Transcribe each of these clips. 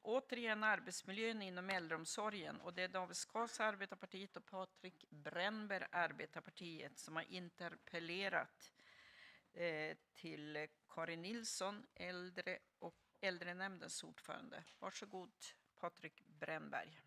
återigen arbetsmiljön inom äldreomsorgen, och det är David Skås Arbetarpartiet och Patrik Brännberg Arbetarpartiet som har interpellerat till Karin Nilsson, äldrenämndens ordförande. Varsågod Patrik Brännberg.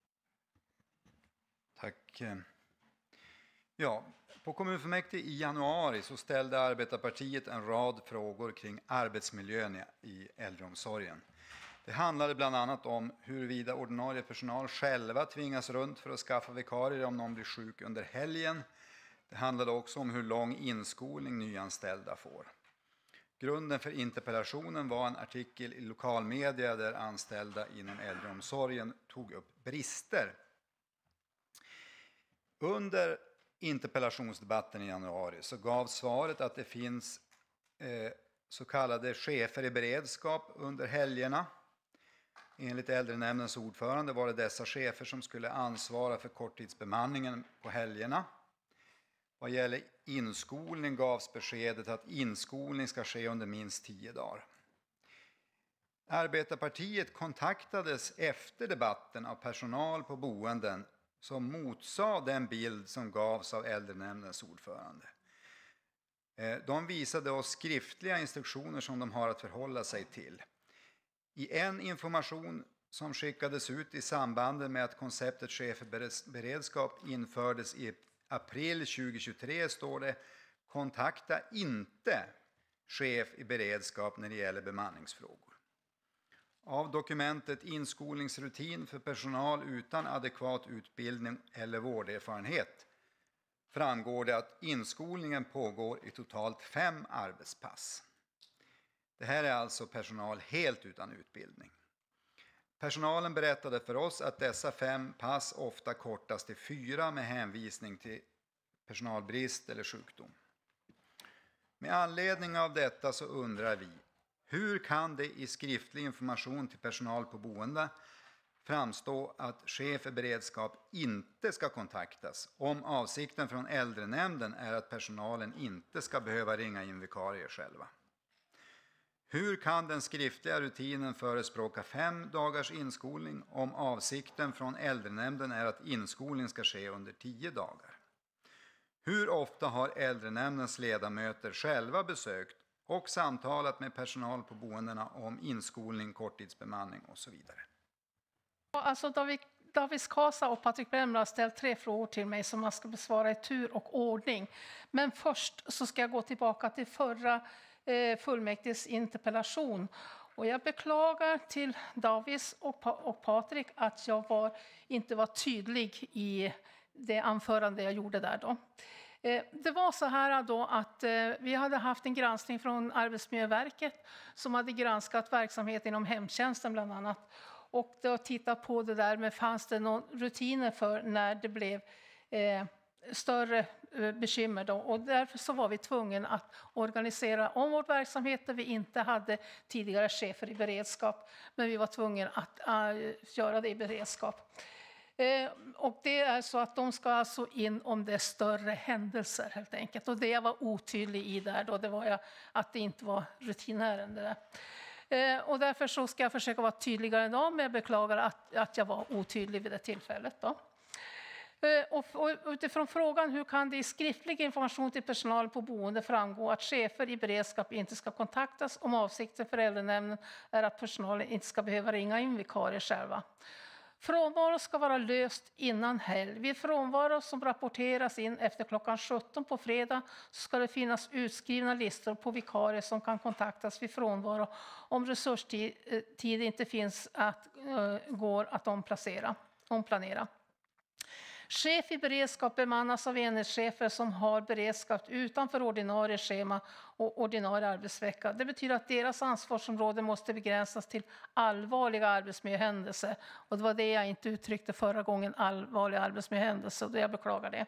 Tack. Ja, på kommunfullmäktige i januari så ställde Arbetarpartiet en rad frågor kring arbetsmiljön i äldreomsorgen. Det handlade bland annat om huruvida ordinarie personal själva tvingas runt för att skaffa vikarier om någon blir sjuk under helgen. Det handlade också om hur lång inskolning nyanställda får. Grunden för interpellationen var en artikel i lokalmedia där anställda inom äldreomsorgen tog upp brister. Under interpellationsdebatten i januari så gav svaret att det finns så kallade chefer i beredskap under helgerna. Enligt äldrenämndens ordförande var det dessa chefer som skulle ansvara för korttidsbemanningen på helgerna. Vad gäller inskolning gavs beskedet att inskolning ska ske under minst 10 dagar. Arbetarpartiet kontaktades efter debatten av personal på boenden som motsade den bild som gavs av äldrenämndens ordförande. De visade oss skriftliga instruktioner som de har att förhålla sig till. I en information som skickades ut i samband med att konceptet chef för beredskap infördes i april 2023 står det: kontakta inte chef i beredskap när det gäller bemanningsfrågor. Av dokumentet inskolningsrutin för personal utan adekvat utbildning eller vårderfarenhet framgår det att inskolningen pågår i totalt 5 arbetspass. Det här är alltså personal helt utan utbildning. Personalen berättade för oss att dessa 5 pass ofta kortas till 4 med hänvisning till personalbrist eller sjukdom. Med anledning av detta så undrar vi: hur kan det i skriftlig information till personal på boende framstå att chef för beredskap inte ska kontaktas om avsikten från äldrenämnden är att personalen inte ska behöva ringa in vikarier själva? Hur kan den skriftliga rutinen förespråka 5 dagars inskolning om avsikten från äldrenämnden är att inskolning ska ske under 10 dagar? Hur ofta har äldrenämndens ledamöter själva besökt och samtalat med personal på boendena om inskolning, korttidsbemanning och så vidare? Alltså David Skasa och Patrik Brännberg har ställt 3 frågor till mig som jag ska besvara i tur och ordning. Men först så ska jag gå tillbaka till förra fullmäktiges interpellation. Och jag beklagar till Davis och Patrik att jag inte var tydlig i det anförande jag gjorde där då. Det var så här då att vi hade haft en granskning från Arbetsmiljöverket som hade granskat verksamhet inom hemtjänsten bland annat. Och då tittat på det där med fanns det någon rutiner för när det blev större bekymmer då. Och därför så var vi tvungna att organisera om vår verksamhet där vi inte hade tidigare chefer i beredskap. Men vi var tvungna att göra det i beredskap. Och det är så att de ska alltså in om det är större händelser helt enkelt. Och det jag var otydlig i där då, det var att det inte var rutinärende där. Och därför så ska jag försöka vara tydligare idag, men jag beklagar att jag var otydlig vid det tillfället då. Och utifrån frågan hur kan det i skriftlig information till personal på boende framgå att chefer i beredskap inte ska kontaktas om avsikten för äldrenämnden är att personalen inte ska behöva ringa in vikarier själva. Frånvaro ska vara löst innan helg. Vid frånvaro som rapporteras in efter klockan 17 på fredag så ska det finnas utskrivna listor på vikarier som kan kontaktas vid frånvaro om resurstid inte finns går att omplanera. Chef i beredskap bemannas av enhetschefer som har beredskap utanför ordinarie schema och ordinarie arbetsvecka. Det betyder att deras ansvarsområde måste begränsas till allvarliga arbetsmiljöhändelser. Och det var det jag inte uttryckte förra gången, allvarliga arbetsmiljöhändelser, och jag beklagar det.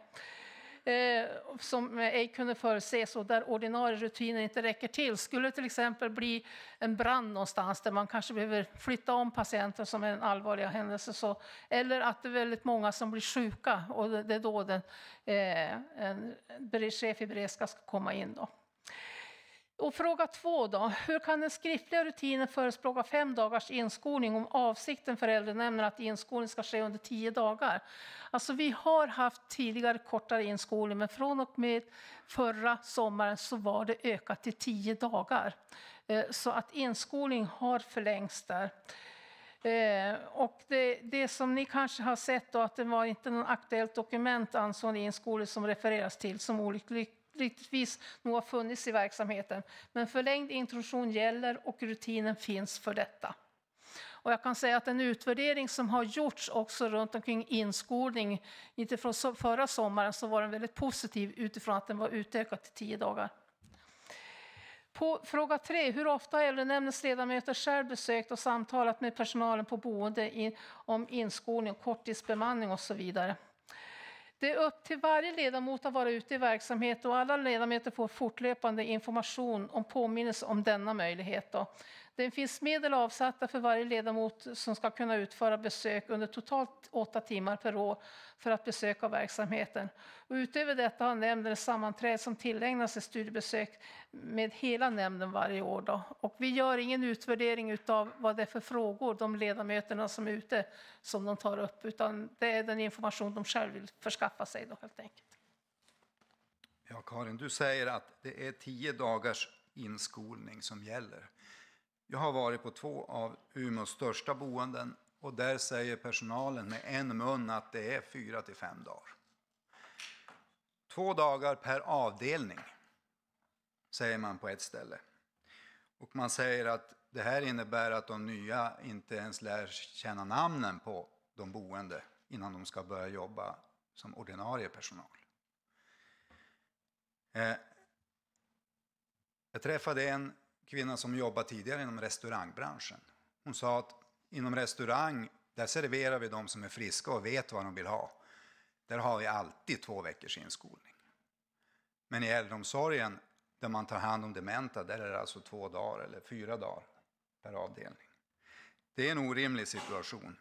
Som ej kunde förutses och där ordinarie rutiner inte räcker till. Skulle det till exempel bli en brand någonstans där man kanske behöver flytta om patienter som är en allvarlig händelse, så, eller att det är väldigt många som blir sjuka och det är då en chef i beredskap ska komma in då. Och fråga 2 då. Hur kan den skriftliga rutinen förespråka 5 dagars inskolning om avsikten för äldrenämnden att inskolning ska ske under 10 dagar? Alltså vi har haft tidigare kortare inskolning, men från och med förra sommaren så var det ökat till 10 dagar. Så att inskolning har förlängts där. Och det som ni kanske har sett då, att det var inte någon aktuellt dokument angående inskolning som refereras till, som olyckligtvis nog har funnits i verksamheten. Men förlängd introduktion gäller och rutinen finns för detta. Och jag kan säga att en utvärdering som har gjorts också runt omkring inskolning, inte från förra sommaren, så var den väldigt positiv utifrån att den var utökad till 10 dagar. På fråga 3, hur ofta har äldrenämndens ledamöter själv besökt och samtalat med personalen på boende om inskolning, korttidsbemanning och så vidare? Det är upp till varje ledamot att vara ute i verksamhet, och alla ledamöter får fortlöpande information om påminnelse om denna möjlighet. Det finns medel avsatta för varje ledamot som ska kunna utföra besök under totalt 8 timmar per år för att besöka verksamheten. Och utöver detta har nämnden ett sammanträde som tillägnar sig studiebesök med hela nämnden varje år. Och vi gör ingen utvärdering av vad det är för frågor de ledamöterna som är ute som de tar upp, utan det är den information de själv vill förskaffa sig då, helt enkelt. Ja, Karin, du säger att det är 10 dagars inskolning som gäller. Jag har varit på 2 av Umeås största boenden, och där säger personalen med en mun att det är 4 till 5 dagar. 2 dagar per avdelning, säger man på ett ställe. Och man säger att det här innebär att de nya inte ens lär känna namnen på de boende innan de ska börja jobba som ordinarie personal. Jag träffade en kvinna som jobbar tidigare inom restaurangbranschen. Hon sa att inom restaurang, där serverar vi de som är friska och vet vad de vill ha. Där har vi alltid 2 veckors inskolning. Men i äldreomsorgen, där man tar hand om dementa, där är det alltså 2 dagar eller 4 dagar per avdelning. Det är en orimlig situation.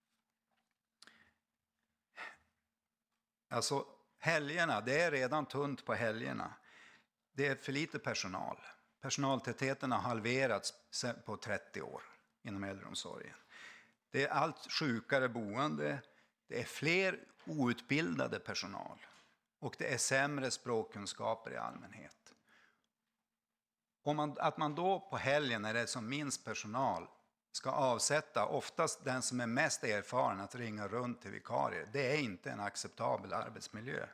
Alltså helgerna, det är redan tunt på helgerna. Det är för lite personal. Personaltätheten har halverats på 30 år inom äldreomsorgen. Det är allt sjukare boende, det är fler outbildade personal och det är sämre språkkunskaper i allmänhet. Att man då på helgen, när det är som minst personal, ska avsätta oftast den som är mest erfaren att ringa runt till vikarier, det är inte en acceptabel arbetsmiljö.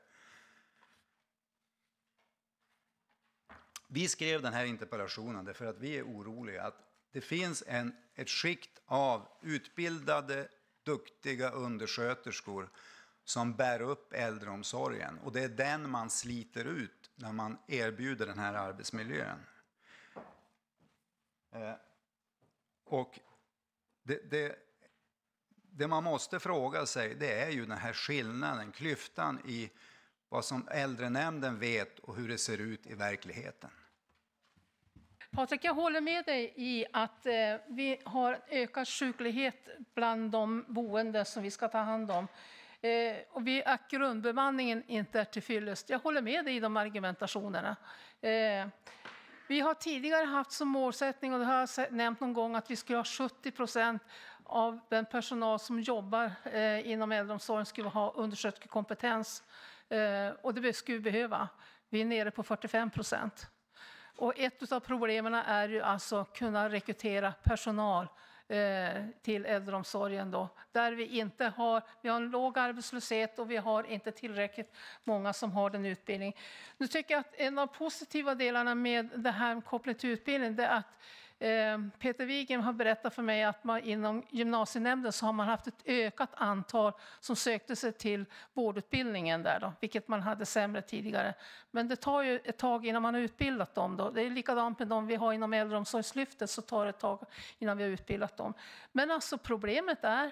Vi skrev den här interpellationen därför att vi är oroliga att det finns ett skikt av utbildade, duktiga undersköterskor som bär upp äldreomsorgen. Och det är den man sliter ut när man erbjuder den här arbetsmiljön. Och det man måste fråga sig, det är ju den här skillnaden, klyftan i vad som äldrenämnden vet och hur det ser ut i verkligheten. Patrik, jag håller med dig i att vi har ökad sjuklighet bland de boende som vi ska ta hand om. Och att grundbemanningen inte är till fyllest. Jag håller med dig i de argumentationerna. Vi har tidigare haft som målsättning, och det har jag nämnt någon gång, att vi skulle ha 70% av den personal som jobbar inom äldreomsorgen skulle ha undersköterskekompetens. Och det skulle vi behöva. Vi är nere på 45%. Och ett av problemen är ju alltså kunna rekrytera personal till äldreomsorgen då. Där vi har en låg arbetslöshet och vi har inte tillräckligt många som har den utbildning. Nu tycker jag att en av positiva delarna med det här kopplat till utbildning, det är att Peter Wiggen har berättat för mig att man inom gymnasienämnden så har man haft ett ökat antal som sökte sig till vårdutbildningen där då, vilket man hade sämre tidigare. Men det tar ju ett tag innan man har utbildat dem då. Det är likadant med de vi har inom äldreomsorgslyftet, så tar det ett tag innan vi har utbildat dem. Men alltså problemet är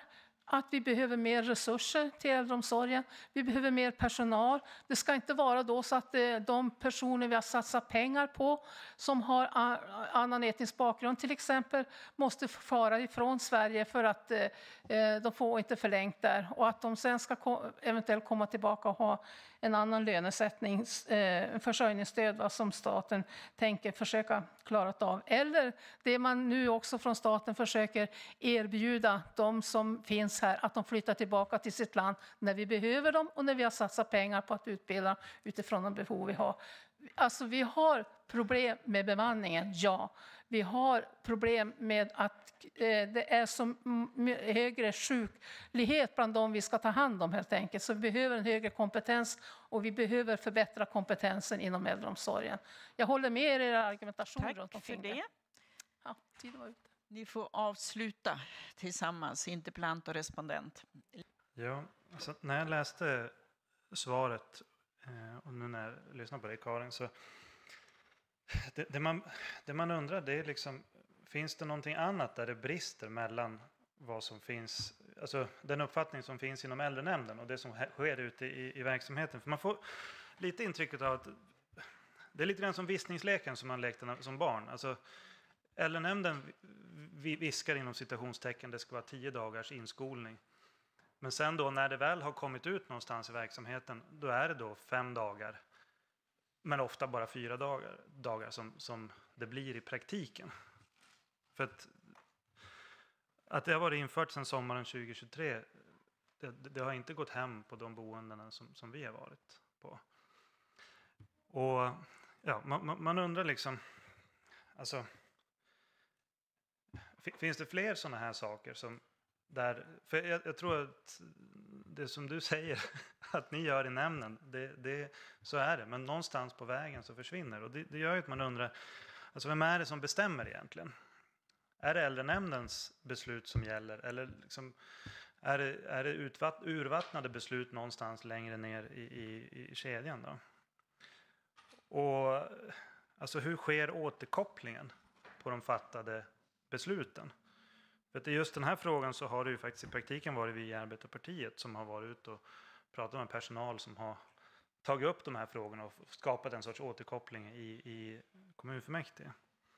att vi behöver mer resurser till äldreomsorgen. Vi behöver mer personal. Det ska inte vara då så att de personer vi har satsat pengar på som har annan etnisk bakgrund till exempel måste fara ifrån Sverige för att de får inte förlängt där och att de sen ska eventuellt komma tillbaka och ha en annan lönesättning, försörjningsstöd som staten tänker försöka klara av. Eller det man nu också från staten försöker erbjuda de som finns här, att de flyttar tillbaka till sitt land när vi behöver dem och när vi har satsat pengar på att utbilda utifrån de behov vi har. Alltså vi har problem med bemanningen, ja. Vi har problem med att det är så högre sjuklighet bland dem vi ska ta hand om helt enkelt. Så vi behöver en högre kompetens och vi behöver förbättra kompetensen inom äldreomsorgen. Jag håller med er i er argumentation runt omkring det. Ja, tiden var ute. Ni får avsluta tillsammans, interpellant och respondent. Ja, alltså när jag läste svaret och nu när jag lyssnar på dig Karin, så det man undrar det är liksom, finns det någonting annat där det brister mellan vad som finns, alltså den uppfattning som finns inom äldrenämnden och det som sker ute i verksamheten? För man får lite intrycket av att det är lite grann som viskningsleken som man lekte som barn. Alltså äldrenämnden viskar inom citationstecken, det ska vara 10 dagars inskolning. Men sen då när det väl har kommit ut någonstans i verksamheten, då är det då 5 dagar. Men ofta bara 4 dagar som det blir i praktiken. För att det har varit infört sedan sommaren 2023, det har inte gått hem på de boendena som vi har varit på. Och ja, man undrar liksom, alltså, finns det fler sådana här saker som där, för jag tror att det som du säger att ni gör i nämnden, så är det. Men någonstans på vägen så försvinner. Och det gör ju att man undrar, alltså vem är det som bestämmer egentligen? Är det äldrenämndens beslut som gäller? Eller liksom, är det urvattnade beslut någonstans längre ner i kedjan då? Och alltså hur sker återkopplingen på de fattade besluten? För att i just den här frågan så har det ju faktiskt i praktiken varit vi i Arbetarpartiet som har varit ute och pratat med personal som har tagit upp de här frågorna och skapat en sorts återkoppling i kommunfullmäktige.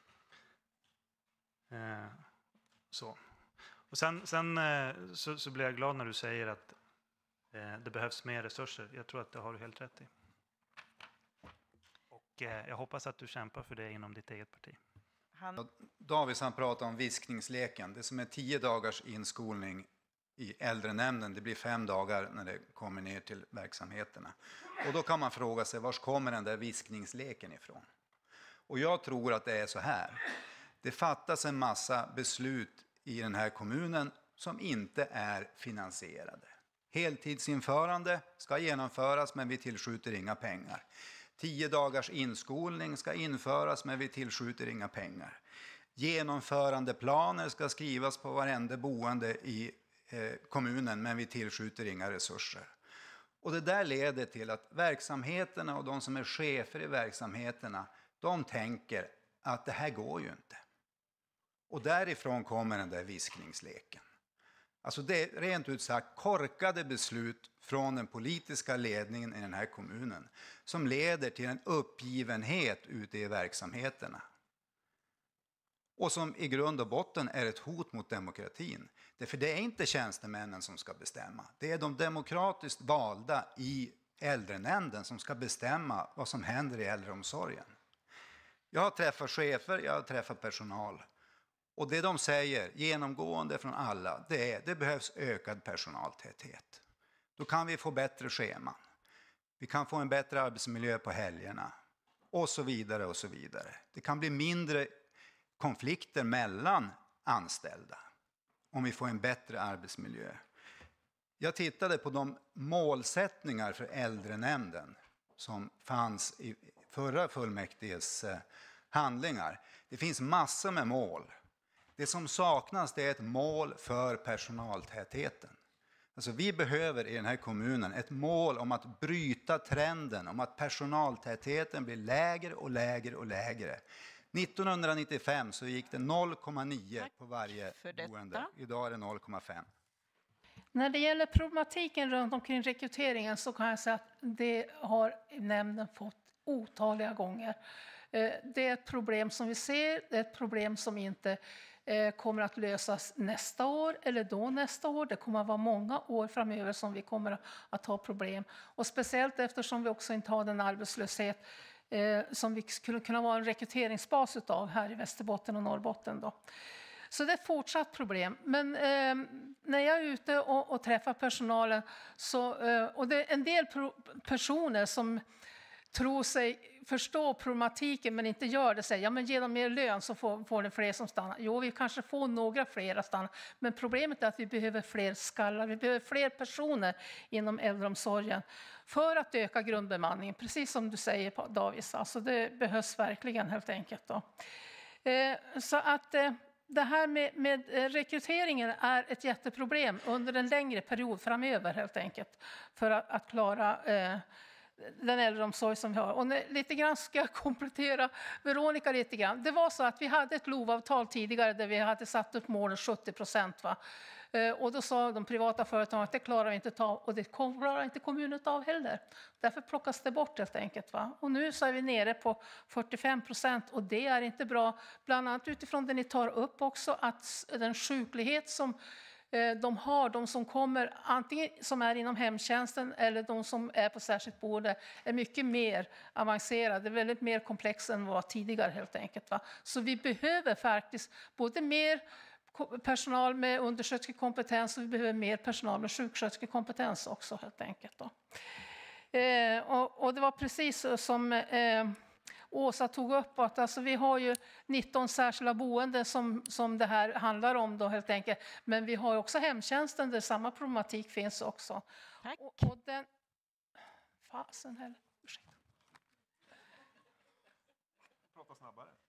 Så. Och sen så blir jag glad när du säger att det behövs mer resurser. Jag tror att det har du helt rätt i. Och jag hoppas att du kämpar för det inom ditt eget parti. Davis han pratar om viskningsleken. Det som är 10 dagars inskolning i äldrenämnden, det blir 5 dagar när det kommer ner till verksamheterna. Och då kan man fråga sig, var kommer den där viskningsleken ifrån? Och jag tror att det är så här. Det fattas en massa beslut i den här kommunen som inte är finansierade. Heltidsinförande ska genomföras men vi tillskjuter inga pengar. 10 dagars inskolning ska införas men vi tillskjuter inga pengar. Genomförandeplaner ska skrivas på varenda boende i kommunen men vi tillskjuter inga resurser. Och det där leder till att verksamheterna och de som är chefer i verksamheterna, de tänker att det här går ju inte. Och därifrån kommer den där viskningsleken. Alltså det är rent ut sagt korkade beslut från den politiska ledningen i den här kommunen som leder till en uppgivenhet ute i verksamheterna. Och som i grund och botten är ett hot mot demokratin. För det är inte tjänstemännen som ska bestämma. Det är de demokratiskt valda i äldrenämnden som ska bestämma vad som händer i äldreomsorgen. Jag har träffat chefer, jag har träffat personal. Och det de säger genomgående från alla, det är att det behövs ökad personaltäthet. Då kan vi få bättre scheman. Vi kan få en bättre arbetsmiljö på helgerna. Och så vidare och så vidare. Det kan bli mindre konflikter mellan anställda om vi får en bättre arbetsmiljö. Jag tittade på de målsättningar för äldrenämnden som fanns i förra fullmäktiges handlingar. Det finns massor med mål. Det som saknas det är ett mål för personaltätheten. Alltså vi behöver i den här kommunen ett mål om att bryta trenden, om att personaltätheten blir lägre och lägre och lägre. 1995 så gick det 0,9 på varje boende. Idag är det 0,5. När det gäller problematiken runt omkring rekryteringen så kan jag säga att det har nämnden fått otaliga gånger. Det är ett problem som vi ser, det är ett problem som inte kommer att lösas nästa år eller då nästa år. Det kommer att vara många år framöver som vi kommer att ha problem. Och speciellt eftersom vi också inte har den arbetslöshet som vi skulle kunna vara en rekryteringsbas utav här i Västerbotten och Norrbotten då. Så det är ett fortsatt problem. Men när jag är ute och träffar personalen så, och det är en del personer som tror sig förstå problematiken men inte gör det, säger ja men ge dem mer lön så får det fler som stannar. Jo, vi kanske får några fler att stanna, men problemet är att vi behöver fler skallar, vi behöver fler personer inom äldreomsorgen för att öka grundbemanningen, precis som du säger Davis, alltså det behövs verkligen helt enkelt då. Så att det här med rekryteringen är ett jätteproblem under en längre period framöver helt enkelt för att klara den äldreomsorg som vi har. Och lite grann ska jag komplettera Veronica lite grann. Det var så att vi hade ett LOV-avtal tidigare där vi hade satt upp målet 70%. Va? Och då sa de privata företagen att det klarar vi inte ta och det klarar inte kommunen av heller. Därför plockas det bort helt enkelt. Va? Och nu så är vi nere på 45% och det är inte bra. Bland annat utifrån det ni tar upp också att den sjuklighet som de som kommer, antingen som är inom hemtjänsten eller de som är på särskilt boende, är mycket mer avancerade, väldigt mer komplexa än vad var tidigare helt enkelt. Va? Så vi behöver faktiskt både mer personal med undersköterskekompetens och vi behöver mer personal med sjuksköterskekompetens också helt enkelt. Då. Och det var precis som Åsa tog upp att alltså vi har ju 19 särskilda boenden som det här handlar om då helt enkelt. Men vi har också hemtjänsten där samma problematik finns också. Tack. Och den... Fasen heller. Ursäkta. Prata snabbare.